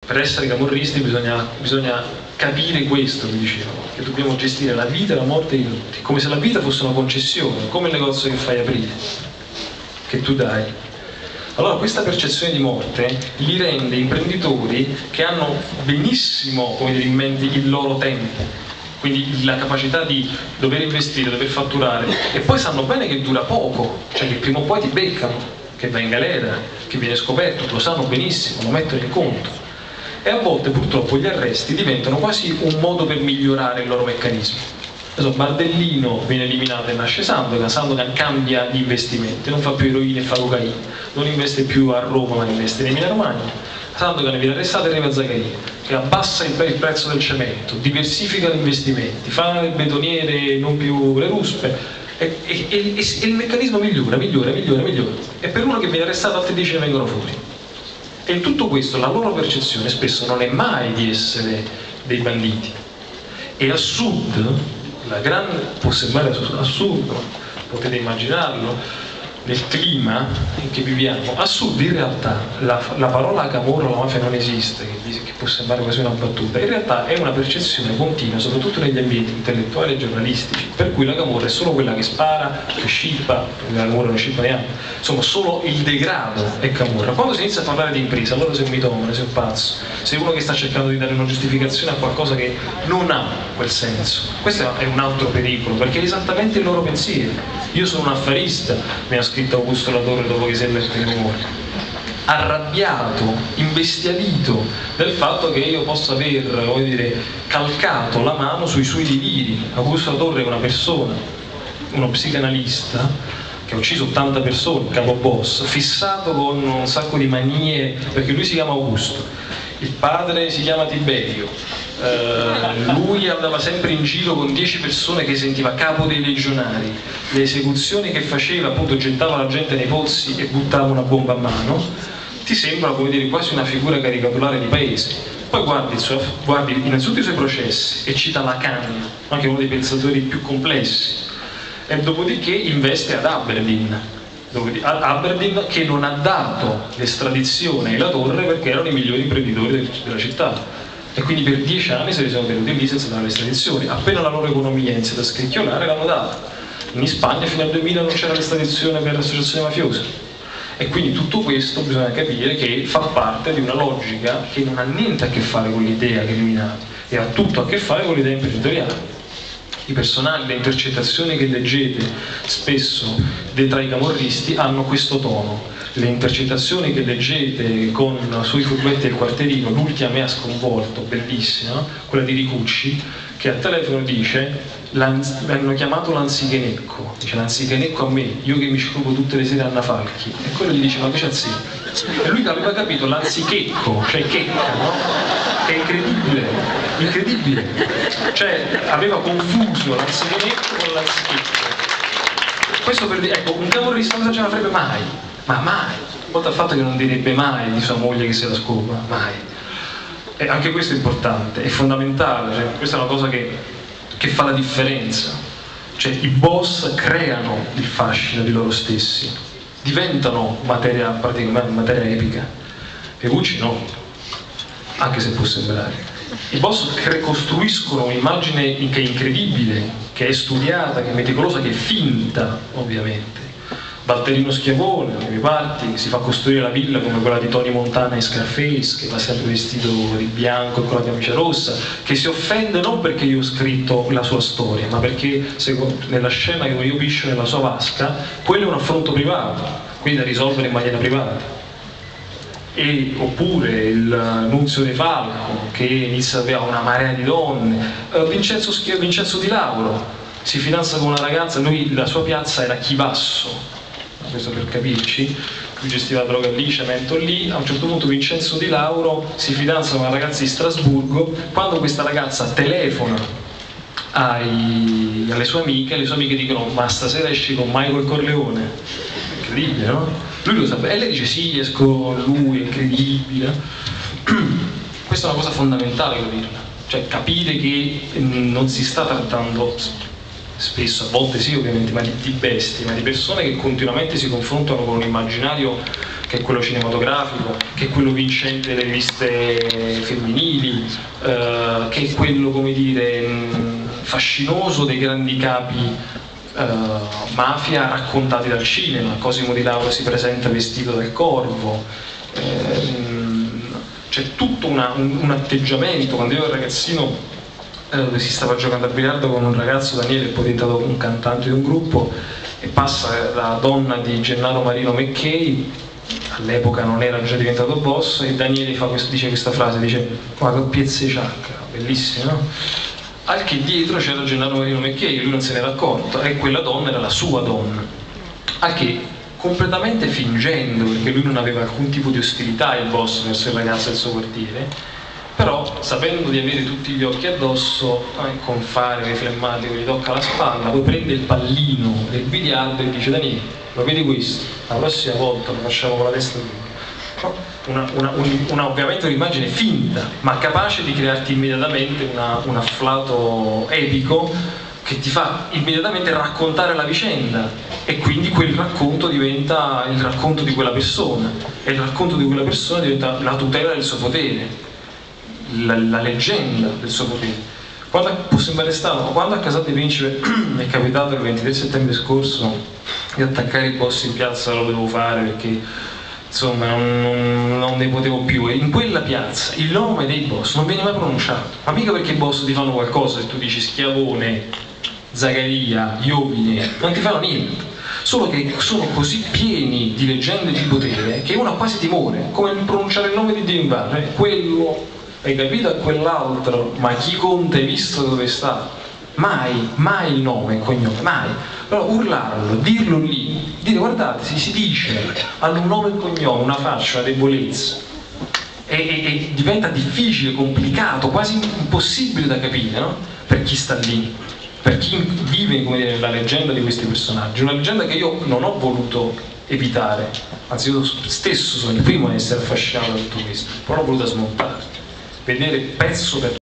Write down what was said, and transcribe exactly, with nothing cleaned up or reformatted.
per essere camorristi bisogna, bisogna capire questo, mi dicevano, che dobbiamo gestire la vita e la morte di tutti, come se la vita fosse una concessione, come il negozio che fai aprire, che tu dai. Allora questa percezione di morte li rende imprenditori che hanno benissimo, come dire, in mente il loro tempo, quindi la capacità di dover investire, dover fatturare, e poi sanno bene che dura poco, cioè che prima o poi ti beccano, che va in galera, che viene scoperto, lo sanno benissimo, lo mettono in conto. E a volte purtroppo gli arresti diventano quasi un modo per migliorare il loro meccanismo. Adesso Bardellino viene eliminato e nasce Sandokan, Sandokan cambia gli investimenti, non fa più eroina e fa cocaina, non investe più a Roma ma investe in Emilia Romagna. Sandokan viene arrestato e arriva Zaccaria, che abbassa il prezzo del cemento, diversifica gli investimenti, fa il betoniere non più le ruspe, e, e, e, e il meccanismo migliora, migliora, migliora, migliora. E per uno che viene arrestato altri dieci ne vengono fuori. E in tutto questo la loro percezione spesso non è mai di essere dei banditi. E a sud, la grande, può sembrare assurdo, potete immaginarlo, nel clima in cui viviamo, a sud in realtà la, la parola camorra o la mafia non esiste, che, che può sembrare quasi una battuta, in realtà è una percezione continua, soprattutto negli ambienti intellettuali e giornalistici, per cui la camorra è solo quella che spara, che scippa, la camorra non scippa neanche, insomma solo il degrado è camorra. Quando si inizia a parlare di impresa, allora sei un mitomane, sei un pazzo, sei uno che sta cercando di dare una giustificazione a qualcosa che non ha quel senso. Questo è un altro pericolo, perché è esattamente il loro pensiero. Io sono un affarista, mi ha scritto Augusto Latorre dopo che si è letto in rumore, arrabbiato, imbestialito del fatto che io possa aver, come dire, calcato la mano sui suoi deliri. Augusto Latorre è una persona, uno psicanalista che ha ucciso ottanta persone, capo boss, fissato con un sacco di manie, perché lui si chiama Augusto, il padre si chiama Tiberio, uh, lui andava sempre in giro con dieci persone che sentiva capo dei legionari, le esecuzioni che faceva, appunto gettava la gente nei pozzi e buttava una bomba a mano. Ti sembra, come dire, quasi una figura caricaturale di paese. Poi guardi, il suo, guardi innanzitutto i suoi processi e cita Lacan, anche uno dei pensatori più complessi, e dopodiché investe ad Aberdeen, ad Aberdeen che non ha dato l'estradizione ai Latorre perché erano i migliori imprenditori della città, e quindi per dieci anni se li sono tenuti lì senza dare l'estradizione. Appena la loro economia è iniziata a scricchiolare l'hanno data. In Spagna fino al duemila non c'era l'estradizione per l'associazione mafiosa, e quindi tutto questo bisogna capire che fa parte di una logica che non ha niente a che fare con l'idea criminale e ha tutto a che fare con l'idea imprenditoriale. I personaggi, le intercettazioni che leggete spesso tra i camorristi hanno questo tono. Le intercettazioni che leggete con, sui furbetti del quartierino, l'ultima mi ha sconvolto, bellissima, quella di Ricucci, che al telefono dice: hanno chiamato l'anzichenecco, dice l'anzichenecco a me, io che mi scopo tutte le sere a Anna Falchi, e quello gli dice: ma che c'è zio? E lui aveva capito l'anzichecco, cioè checca, no? È incredibile, incredibile, cioè aveva confuso l'anzichenecco con l'anzichecco. Questo per dire, ecco, un camorrista cosa ce la farebbe mai, ma mai, oltre al fatto che non direbbe mai di sua moglie che se la scopa, mai. E anche questo è importante, è fondamentale, cioè, questa è una cosa che, che fa la differenza. Cioè i boss creano il fascino di loro stessi, diventano materia, praticamente materia epica. Pegucci no, anche se può sembrare. I boss costruiscono un'immagine che è incredibile, che è studiata, che è meticolosa, che è finta, ovviamente. Valterino Schiavone, nei miei parti, si fa costruire la villa come quella di Tony Montana in Scarface, che va sempre vestito di bianco e con la camicia rossa, che si offende non perché io ho scritto la sua storia, ma perché nella scena che io piscio nella sua vasca, quello è un affronto privato, quindi da risolvere in maniera privata. E, oppure il Nunzio De Falco, che inizia ad avere una marea di donne, uh, Vincenzo, Schia, Vincenzo Di Lauro si fidanza con una ragazza, lui, la sua piazza era Chivasso, questo per capirci, lui gestiva droga lì, cemento lì. A un certo punto Vincenzo Di Lauro si fidanza con una ragazza di Strasburgo. Quando questa ragazza telefona ai, alle sue amiche, le sue amiche dicono: ma stasera esci con Michael Corleone? Incredibile, no? Lui lo sa, e lei dice: sì, esco con lui, è incredibile. Questa è una cosa fondamentale, capirla, cioè capire che non si sta trattando, spesso, a volte sì ovviamente, ma di, di bestie, ma di persone che continuamente si confrontano con un immaginario che è quello cinematografico, che è quello vincente delle riviste femminili, eh, che è quello, come dire, mh, fascinoso dei grandi capi Uh, mafia raccontati dal cinema. Cosimo Di Lauro si presenta vestito dal corvo, ehm, c'è tutto una, un, un atteggiamento. Quando io ero ragazzino eh, si stava giocando a biliardo con un ragazzo, Daniele, poi è diventato un cantante di un gruppo, e passa la donna di Gennaro Marino McKay, all'epoca non era già diventato boss, e Daniele fa questo, dice questa frase, dice: ma doppiezze ciacca, bellissimo, no? Al che dietro c'era Gennaro Marino McKay, e lui non se n'era accorto, e quella donna era la sua donna. Al che, completamente fingendo, perché lui non aveva alcun tipo di ostilità, il boss, verso il ragazzo del suo quartiere, però sapendo di avere tutti gli occhi addosso, eh, con fare flematico, gli tocca la spalla, poi prende il pallino del biliardo e dice: Daniele, lo vedi questo? La prossima volta lo facciamo con la testa dura. Una, una, un, una, ovviamente un'immagine finta, ma capace di crearti immediatamente una, un afflato epico che ti fa immediatamente raccontare la vicenda, e quindi quel racconto diventa il racconto di quella persona, e il racconto di quella persona diventa la tutela del suo potere, la, la leggenda del suo potere. Quando, può sembrare strano, quando a Casal di Principe mi è capitato il ventitré settembre scorso di attaccare i boss in piazza, lo dovevo fare perché insomma non, non, non ne potevo più, e in quella piazza il nome dei boss non viene mai pronunciato, ma mica perché i boss ti fanno qualcosa, se tu dici Schiavone, Zagaria, Iovine, non ti fanno niente, solo che sono così pieni di leggende di potere che uno ha quasi timore, come pronunciare il nome di Dio in vano, eh? Quello, hai capito, a quell'altro, ma chi conta, hai visto dove sta? Mai, mai il nome e il cognome, mai. Però urlarlo, dirlo lì, dire: guardate, si, si dice, hanno un nome e un cognome, una faccia, una debolezza, e, e, e diventa difficile, complicato, quasi impossibile da capire, no? Per chi sta lì, per chi vive, come dire, la leggenda di questi personaggi, una leggenda che io non ho voluto evitare, anzi io stesso sono il primo a essere affascinato da tutto questo, però l'ho voluta smontare, vedere pezzo per